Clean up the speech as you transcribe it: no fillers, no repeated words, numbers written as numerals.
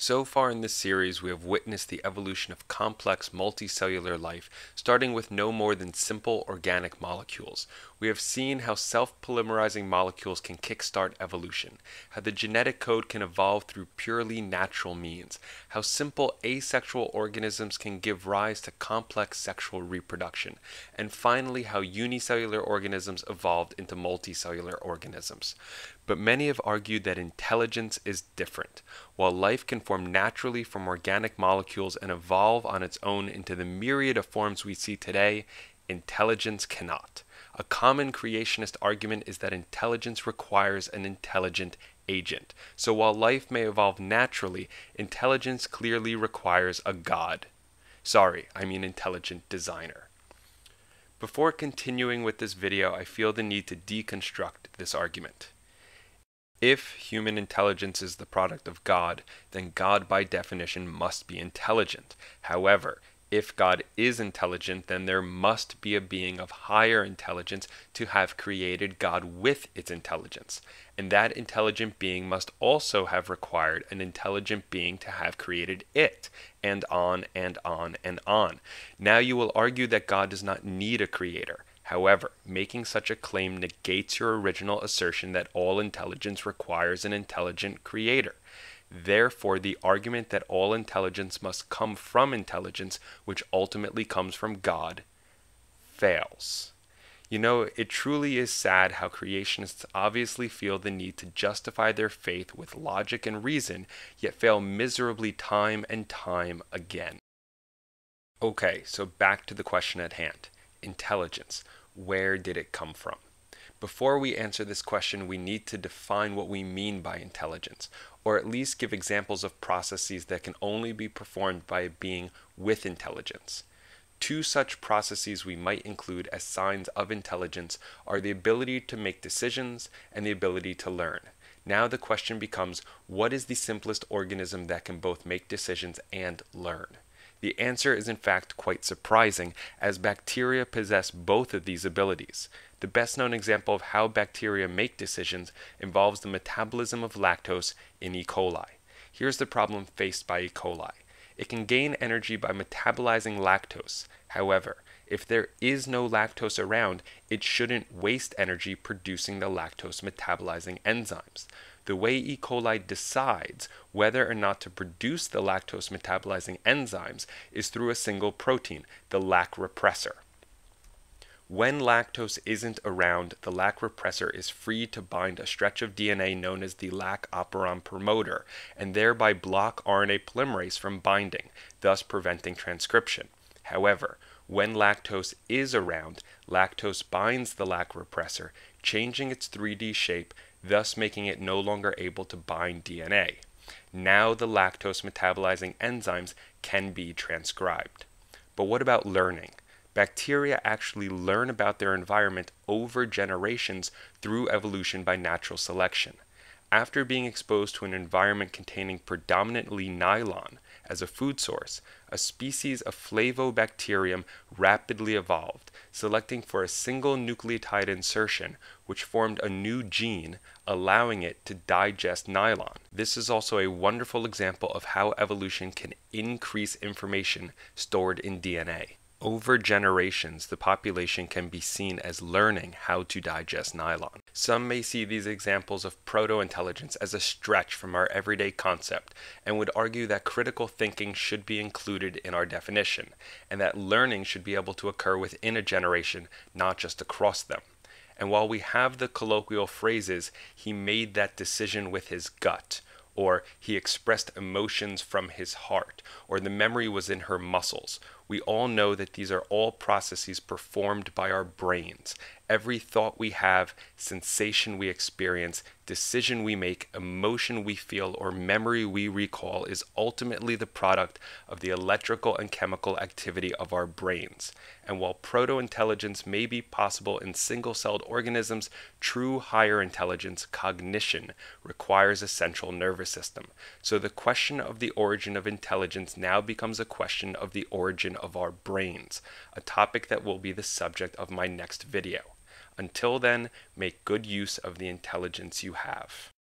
So far in this series, we have witnessed the evolution of complex multicellular life, starting with no more than simple organic molecules. We have seen how self-polymerizing molecules can kickstart evolution, how the genetic code can evolve through purely natural means, how simple asexual organisms can give rise to complex sexual reproduction, and finally how unicellular organisms evolved into multicellular organisms. But many have argued that intelligence is different. While life can form naturally from organic molecules and evolve on its own into the myriad of forms we see today, intelligence cannot. A common creationist argument is that intelligence requires an intelligent agent. So while life may evolve naturally, intelligence clearly requires a god. Sorry, I mean intelligent designer. Before continuing with this video, I feel the need to deconstruct this argument. If human intelligence is the product of God, then God by definition must be intelligent. However, if God is intelligent, then there must be a being of higher intelligence to have created God with its intelligence. And that intelligent being must also have required an intelligent being to have created it, and on and on and on. Now you will argue that God does not need a creator. However, making such a claim negates your original assertion that all intelligence requires an intelligent creator. Therefore, the argument that all intelligence must come from intelligence, which ultimately comes from God, fails. You know, it truly is sad how creationists obviously feel the need to justify their faith with logic and reason, yet fail miserably time and time again. Okay, so back to the question at hand. Intelligence. Where did it come from? Before we answer this question, we need to define what we mean by intelligence, or at least give examples of processes that can only be performed by a being with intelligence. Two such processes we might include as signs of intelligence are the ability to make decisions and the ability to learn. Now the question becomes, what is the simplest organism that can both make decisions and learn? The answer is in fact quite surprising, as bacteria possess both of these abilities. The best known example of how bacteria make decisions involves the metabolism of lactose in E. coli. Here's the problem faced by E. coli. It can gain energy by metabolizing lactose. However, if there is no lactose around, it shouldn't waste energy producing the lactose metabolizing enzymes. The way E. coli decides whether or not to produce the lactose metabolizing enzymes is through a single protein, the lac repressor. When lactose isn't around, the lac repressor is free to bind a stretch of DNA known as the lac operon promoter, and thereby block RNA polymerase from binding, thus preventing transcription. However, when lactose is around, lactose binds the lac repressor, changing its 3D shape, thus making it no longer able to bind DNA. Now the lactose metabolizing enzymes can be transcribed. But what about learning? Bacteria actually learn about their environment over generations through evolution by natural selection. After being exposed to an environment containing predominantly nylon as a food source, a species of Flavobacterium rapidly evolved, selecting for a single nucleotide insertion, which formed a new gene, allowing it to digest nylon. This is also a wonderful example of how evolution can increase information stored in DNA. Over generations, the population can be seen as learning how to digest nylon. Some may see these examples of proto-intelligence as a stretch from our everyday concept, and would argue that critical thinking should be included in our definition, and that learning should be able to occur within a generation, not just across them. And while we have the colloquial phrases, he made that decision with his gut, or he expressed emotions from his heart, or the memory was in her muscles, we all know that these are all processes performed by our brains. Every thought we have, sensation we experience, decision we make, emotion we feel, or memory we recall is ultimately the product of the electrical and chemical activity of our brains. And while proto-intelligence may be possible in single-celled organisms, true higher intelligence, cognition, requires a central nervous system. So the question of the origin of intelligence now becomes a question of the origin of our brains, a topic that will be the subject of my next video. Until then, make good use of the intelligence you have.